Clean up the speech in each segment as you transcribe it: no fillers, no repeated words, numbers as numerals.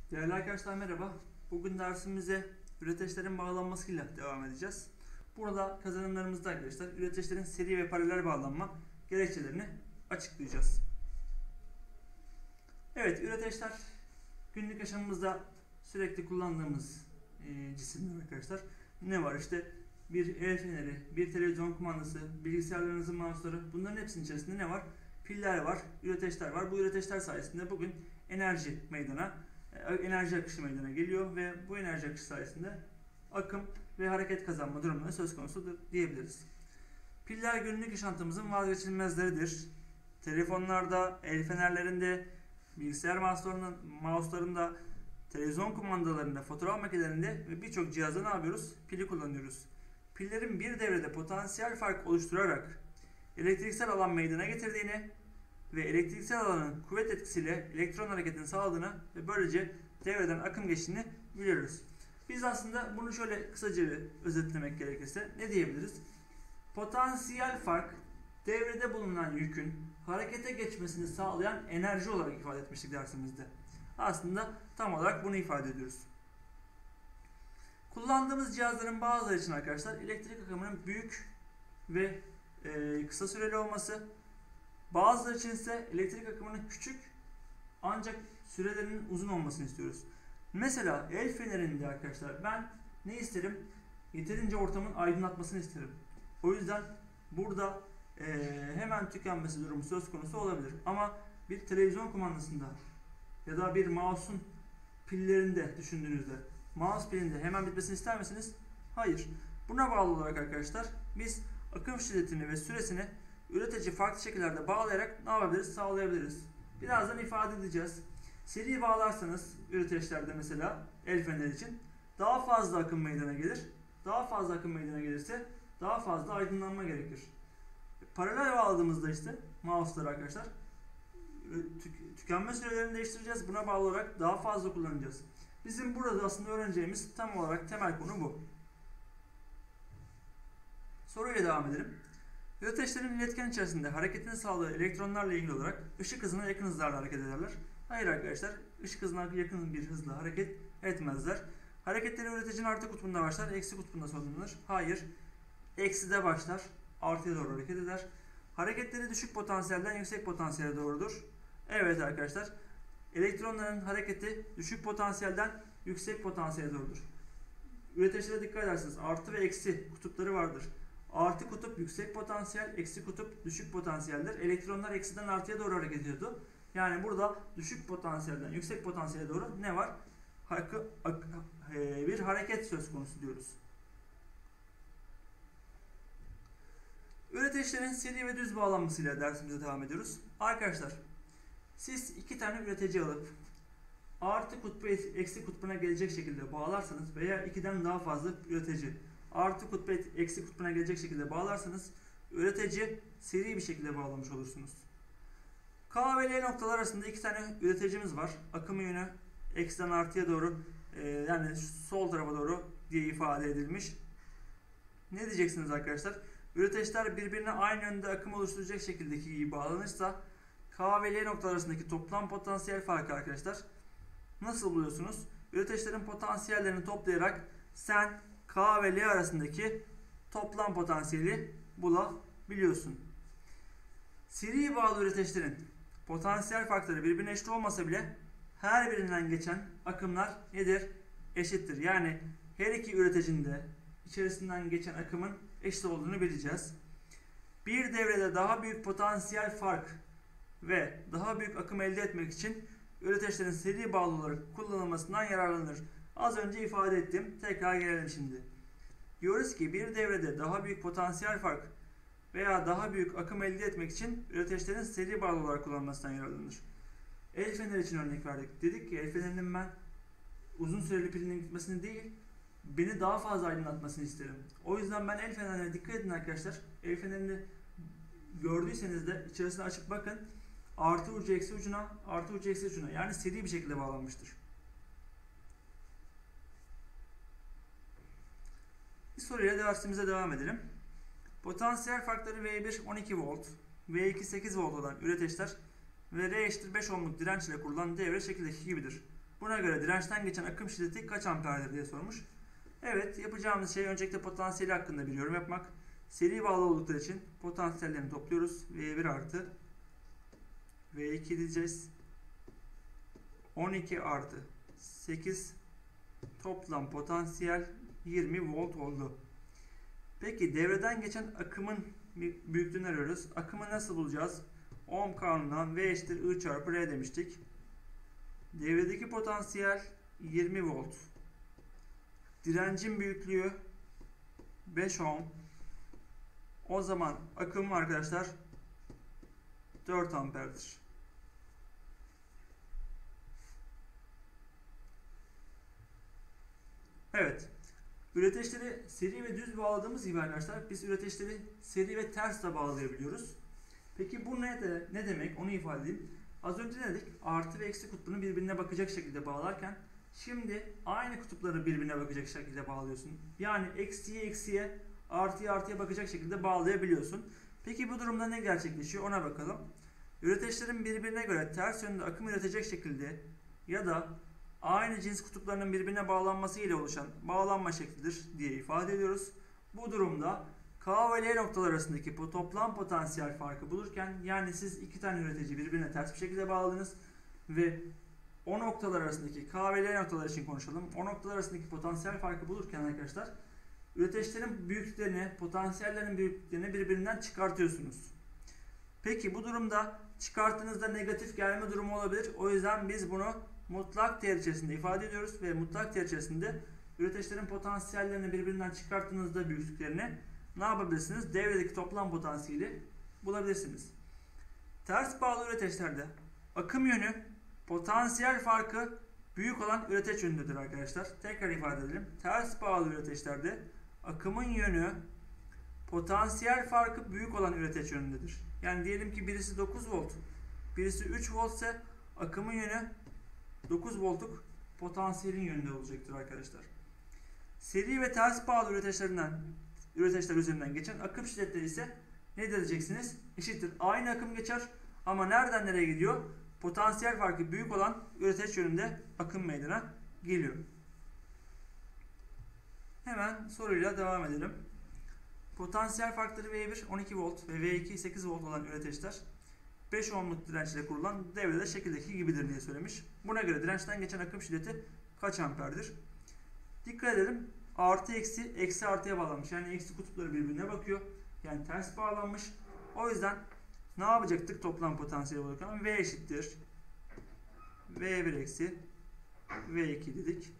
Değerli arkadaşlar merhaba. Bugün dersimize üreteçlerin bağlanmasıyla devam edeceğiz. Burada kazanımlarımızda arkadaşlar üreteçlerin seri ve paralel bağlanma gerekçelerini açıklayacağız. Evet, üreteçler günlük yaşamımızda sürekli kullandığımız cisimler arkadaşlar. Ne var işte bir el feneri, bir televizyon kumandası, bilgisayarlarınızın mouse'ları, bunların hepsinin içerisinde ne var? Piller var, üreteçler var. Bu üreteçler sayesinde bugün enerji akışı meydana geliyor ve bu enerji akışı sayesinde akım ve hareket kazanma durumları söz konusudur diyebiliriz. Piller günlük yaşantımızın vazgeçilmezleridir. Telefonlarda, el fenerlerinde, bilgisayar mouse'larında, televizyon kumandalarında, fotoğraf makinelerinde ve birçok cihazda ne yapıyoruz? Pili kullanıyoruz. Pillerin bir devrede potansiyel fark oluşturarak elektriksel alan meydana getirdiğini ve elektriksel alanın kuvvet etkisiyle elektron hareketini sağladığını ve böylece devreden akım geçtiğini biliyoruz. Biz aslında bunu şöyle kısaca özetlemek gerekirse ne diyebiliriz? Potansiyel fark devrede bulunan yükün harekete geçmesini sağlayan enerji olarak ifade etmiştik dersimizde. Aslında tam olarak bunu ifade ediyoruz. Kullandığımız cihazların bazıları için arkadaşlar elektrik akımının büyük ve kısa süreli olması, bazıları için ise elektrik akımının küçük ancak sürelerinin uzun olmasını istiyoruz. Mesela el fenerinde arkadaşlar ben ne isterim? Yeterince ortamın aydınlatmasını isterim. O yüzden burada hemen tükenmesi durumu söz konusu olabilir. Ama bir televizyon kumandasında ya da bir mouse'un pillerinde düşündüğünüzde mouse pilinde hemen bitmesini ister misiniz? Hayır. Buna bağlı olarak arkadaşlar biz akım şiddetini ve süresini üretici farklı şekillerde bağlayarak ne yapabiliriz? Sağlayabiliriz. Birazdan ifade edeceğiz. Seri bağlarsanız üreteçlerde mesela el feneri için daha fazla akım meydana gelir. Daha fazla akım meydana gelirse daha fazla aydınlanma gerekir. Paralel bağladığımızda işte mouse'ları arkadaşlar tükenme sürelerini değiştireceğiz. Buna bağlı olarak daha fazla kullanacağız. Bizim burada aslında öğreneceğimiz tam olarak temel konu bu. Soruyla devam edelim. Üreteçlerin iletken içerisinde hareketini sağladığı elektronlarla ilgili olarak ışık hızına yakın hızlarla hareket ederler. Hayır arkadaşlar, ışık hızına yakın bir hızla hareket etmezler. Hareketleri üreticinin artı kutbunda başlar, eksi kutbunda sonlanır. Hayır, ekside başlar, artıya doğru hareket eder. Hareketleri düşük potansiyelden yüksek potansiyele doğrudur. Evet arkadaşlar, elektronların hareketi düşük potansiyelden yüksek potansiyele doğrudur. Üreticilere dikkat ederseniz artı ve eksi kutupları vardır. Artı kutup yüksek potansiyel, eksi kutup düşük potansiyeldir. Elektronlar eksiden artıya doğru hareket ediyordu. Yani burada düşük potansiyelden yüksek potansiyele doğru ne var? Bir hareket söz konusu diyoruz. Üreteçlerin seri ve düz bağlanmasıyla dersimize devam ediyoruz. Arkadaşlar siz iki tane üretici alıp artı kutbu eksi kutbuna gelecek şekilde bağlarsanız veya ikiden daha fazla üretici artı kutbu eksi kutbuna gelecek şekilde bağlarsanız üretici seri bir şekilde bağlamış olursunuz. K ve L noktalar arasında iki tane üreticimiz var. Akım yönü eksiden artıya doğru yani sol tarafa doğru diye ifade edilmiş. Ne diyeceksiniz arkadaşlar? Üreteçler birbirine aynı yönde akım oluşturacak şekildeki gibi bağlanırsa K ve L noktalar arasındaki toplam potansiyel farkı arkadaşlar nasıl buluyorsunuz? Üreteçlerin potansiyellerini toplayarak sen K ve L arasındaki toplam potansiyeli bulabiliyorsun. Seri bağlı üreteçlerin potansiyel farkları birbirine eşit olmasa bile her birinden geçen akımlar nedir? Eşittir. Yani her iki üreticinin de içerisinden geçen akımın eşit olduğunu bileceğiz. Bir devrede daha büyük potansiyel fark ve daha büyük akım elde etmek için üreteçlerin seri bağlı olarak kullanılmasından yararlanır. Az önce ifade ettim. Tekrar gelelim şimdi. Diyoruz ki bir devrede daha büyük potansiyel fark veya daha büyük akım elde etmek için üreteçlerin seri bağlı olarak kullanılmasından yararlanır. El feneri için örnek verdik. Dedik ki el fenerinin ben uzun süreli pilinin gitmesini değil, beni daha fazla aydınlatmasını isterim. O yüzden ben el fenerine dikkat edin arkadaşlar. El fenerini gördüyseniz de içerisine açıp bakın. Artı ucu eksi ucuna, artı ucu eksi ucuna. Yani seri bir şekilde bağlanmıştır. Bir soruyla dersimize devam edelim. Potansiyel farkları V1 12 volt, V2 8 volt olan üreteçler ve R eşittir 5 ohmluk direnç ile kurulan devre şekildeki gibidir. Buna göre dirençten geçen akım şiddeti kaç amperdir diye sormuş. Evet, yapacağımız şey öncelikle potansiyeli hakkında bir yorum yapmak. Seri bağlı oldukları için potansiyellerini topluyoruz. V1 artı V2 diyeceğiz. 12 artı 8 toplam potansiyel 20 volt oldu. Peki devreden geçen akımın büyüklüğünü arıyoruz. Akımı nasıl bulacağız? Ohm kanunundan V eşittir I çarpı R demiştik. Devredeki potansiyel 20 volt. Direncin büyüklüğü 5 ohm. O zaman akım arkadaşlar 4 amperdir. Evet. Üreteçleri seri ve düz bağladığımız gibi arkadaşlar biz üreteçleri seri ve ters de bağlayabiliyoruz. Peki bu ne demek? Onu ifade edeyim. Az önce ne dedik? Artı ve eksi kutbunu birbirine bakacak şekilde bağlarken şimdi aynı kutupları birbirine bakacak şekilde bağlıyorsun. Yani eksiye eksiye, artıya artıya bakacak şekilde bağlayabiliyorsun. Peki bu durumda ne gerçekleşiyor? Ona bakalım. Üreteçlerin birbirine göre ters yönde akım üretecek şekilde ya da aynı cins kutuplarının birbirine bağlanması ile oluşan bağlanma şeklidir diye ifade ediyoruz. Bu durumda K ve L noktalar arasındaki toplam potansiyel farkı bulurken, yani siz iki tane üretici birbirine ters bir şekilde bağladınız ve o noktalar arasındaki K ve L noktalar için konuşalım. O noktalar arasındaki potansiyel farkı bulurken arkadaşlar üreteçlerin büyüklüklerini, potansiyellerin büyüklüklerini birbirinden çıkartıyorsunuz. Peki bu durumda çıkarttığınızda negatif gelme durumu olabilir. O yüzden biz bunu mutlak değer içerisinde ifade ediyoruz ve mutlak değer içerisinde üreteçlerin potansiyellerini birbirinden çıkarttığınızda büyüklüklerini ne yapabilirsiniz? Devredeki toplam potansiyeli bulabilirsiniz. Ters bağlı üreteçlerde akım yönü potansiyel farkı büyük olan üreteç yönündedir arkadaşlar. Tekrar ifade edelim. Ters bağlı üreteçlerde akımın yönü potansiyel farkı büyük olan üreteç yönündedir. Yani diyelim ki birisi 9 volt, birisi 3 volt ise akımın yönü 9 voltluk potansiyelin yönünde olacaktır arkadaşlar. Seri ve ters bağlı üreteçler üzerinden geçen akım şiddetleri ise ne diyeceksiniz? Eşittir. Aynı akım geçer ama nereden nereye gidiyor? Potansiyel farkı büyük olan üreteç yönünde akım meydana geliyor. Hemen soruyla devam edelim. Potansiyel farkları V1 12 volt ve V2 8 volt olan üreteçler 5 ohmluk direnç ile kurulan devrede şekildeki gibidir diye söylemiş. Buna göre dirençten geçen akım şiddeti kaç amperdir? Dikkat edelim. Artı eksi, eksi artıya bağlanmış. Yani eksi kutupları birbirine bakıyor. Yani ters bağlanmış. O yüzden ne yapacaktık toplam potansiyeli bulurken? V eşittir V1 eksi V2 dedik.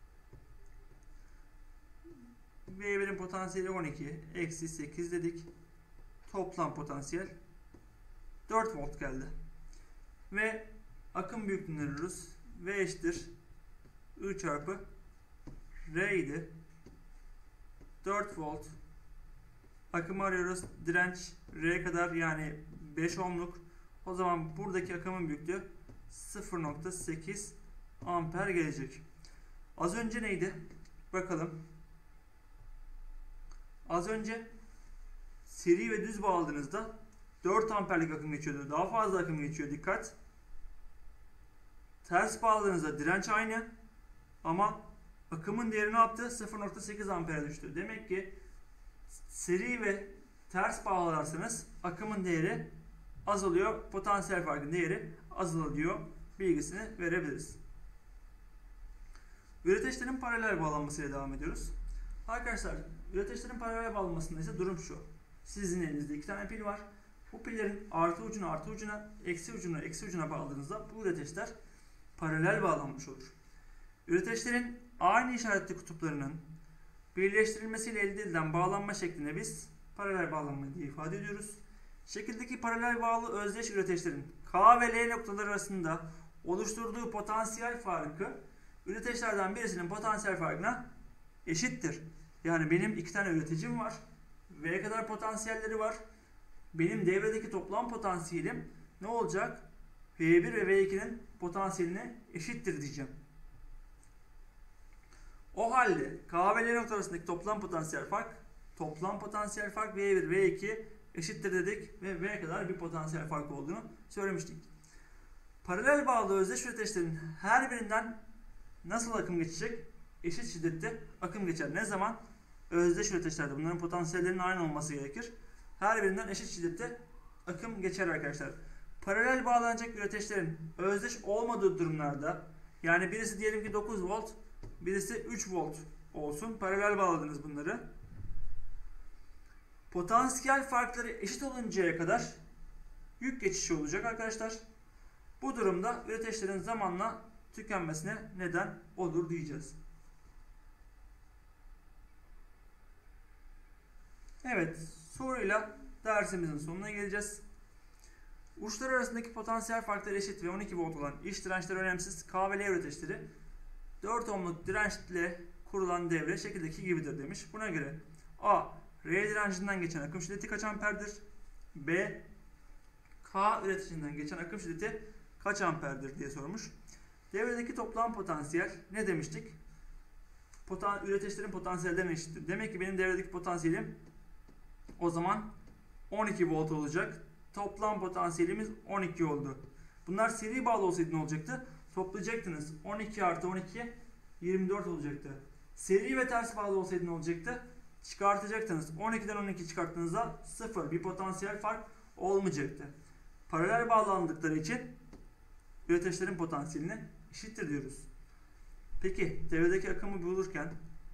V1'in potansiyeli 12 eksi 8 dedik. Toplam potansiyel 4 volt geldi. Ve akım büyüklüğünü arıyoruz. V eşittir I çarpı R idi. 4 volt. Akımı arıyoruz. Direnç R kadar, yani 5 ohmluk. O zaman buradaki akımın büyüklüğü 0.8 amper gelecek. Az önce neydi? Bakalım. Az önce seri ve düz bağladığınızda 4 amperlik akım geçiyordu. Daha fazla akım geçiyor. Dikkat. Ters bağladığınızda direnç aynı ama akımın değeri ne yaptı? 0.8 ampere düştü. Demek ki seri ve ters bağlarsanız akımın değeri azalıyor. Potansiyel farkın değeri azalıyor bilgisini verebiliriz. Üreteçlerin paralel bağlanmasıyla devam ediyoruz. Arkadaşlar, üreteçlerin paralel bağlanmasında ise durum şu. Sizin elinizde iki tane pil var. Bu pillerin artı ucuna artı ucuna, eksi ucuna eksi ucuna bağladığınızda bu üreteçler paralel bağlanmış olur. Üreteçlerin aynı işaretli kutuplarının birleştirilmesiyle elde edilen bağlanma şekline biz paralel bağlanma diye ifade ediyoruz. Şekildeki paralel bağlı özdeş üreteçlerin K ve L noktaları arasında oluşturduğu potansiyel farkı üreteçlerden birisinin potansiyel farkına eşittir. Yani benim iki tane üreticim var. V kadar potansiyelleri var. Benim devredeki toplam potansiyelim ne olacak? V1 ve V2'nin potansiyeline eşittir diyeceğim. O halde K ve L noktaları arasındaki toplam potansiyel fark V1 V2 eşittir dedik ve V kadar bir potansiyel fark olduğunu söylemiştik. Paralel bağlı özdeş üreteçlerin her birinden nasıl akım geçecek? Eşit şiddette akım geçer. Ne zaman? Özdeş üreteçlerde. Bunların potansiyellerinin aynı olması gerekir. Her birinden eşit şiddette akım geçer arkadaşlar. Paralel bağlanacak üreteçlerin özdeş olmadığı durumlarda, yani birisi diyelim ki 9 volt, birisi 3 volt olsun. Paralel bağladınız bunları. Potansiyel farkları eşit oluncaya kadar yük geçişi olacak arkadaşlar. Bu durumda üreteçlerin zamanla tükenmesine neden olur diyeceğiz. Evet, soruyla dersimizin sonuna geleceğiz. Uçlar arasındaki potansiyel farkları eşit ve 12 volt olan iç dirençler önemsiz. K ve L üreteçleri 4 ohmluk dirençle kurulan devre şekildeki gibidir demiş. Buna göre A. R direncinden geçen akım şiddeti kaç amperdir? B. K üreticinden geçen akım şiddeti kaç amperdir diye sormuş. Devredeki toplam potansiyel ne demiştik? Üreteçlerin potansiyellerine eşittir. Demek ki benim devredeki potansiyelim o zaman 12 volt olacak. Toplam potansiyelimiz 12 oldu. Bunlar seri bağlı olsaydı ne olacaktı? Toplayacaktınız. 12 artı 12 24 olacaktı. Seri ve ters bağlı olsaydı ne olacaktı? Çıkartacaktınız. 12'den 12 çıkarttığınızda 0. Bir potansiyel fark olmayacaktı. Paralel bağlandıkları için üreteçlerin potansiyeline eşittir diyoruz. Peki devredeki akımı bulurken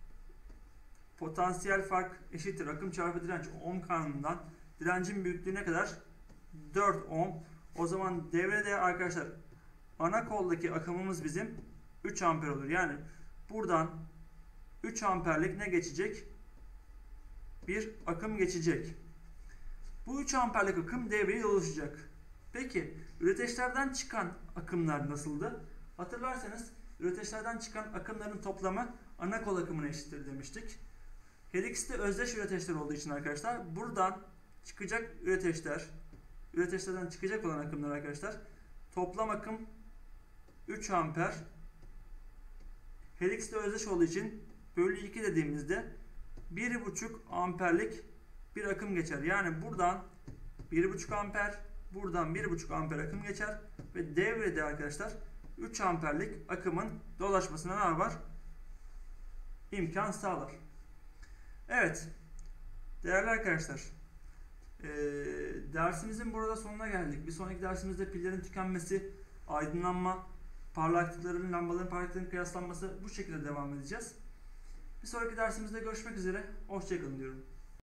potansiyel fark eşittir akım çarpı direnç ohm kanunundan direncin büyüklüğü ne kadar? 4 ohm. O zaman devrede arkadaşlar ana koldaki akımımız bizim 3 amper olur. Yani buradan 3 amperlik ne geçecek? Bir akım geçecek. Bu 3 amperlik akım devreyi dolaşacak. Peki üreteçlerden çıkan akımlar nasıldı? Hatırlarsanız üreteçlerden çıkan akımların toplamı ana kol akımına eşittir demiştik. Her ikisi de özdeş üreteçler olduğu için arkadaşlar buradan çıkacak üreteçlerden çıkacak olan akımlar arkadaşlar toplam akım 3 amper. Her ikisi de özdeş olduğu için bölü 2 dediğimizde 1,5 amperlik bir akım geçer. Yani buradan 1,5 amper, buradan 1,5 amper akım geçer ve devrede arkadaşlar 3 amperlik akımın dolaşmasına ne var? İmkan sağlar. Evet. Değerli arkadaşlar, dersimizin burada sonuna geldik. Bir sonraki dersimizde pillerin tükenmesi, aydınlanma, lambaların parlaklıklarının kıyaslanması bu şekilde devam edeceğiz. Bir sonraki dersimizde görüşmek üzere. Hoşça kalın diyorum.